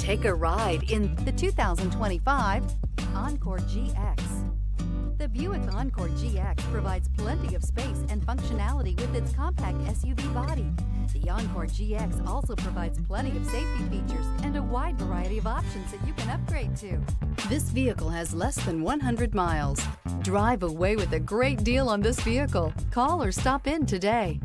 Take a ride in the 2025 Encore GX. The Buick Encore GX provides plenty of space and functionality with its compact SUV body. The Encore GX also provides plenty of safety features and a wide variety of options that you can upgrade to. This vehicle has less than 100 miles. Drive away with a great deal on this vehicle. Call or stop in today.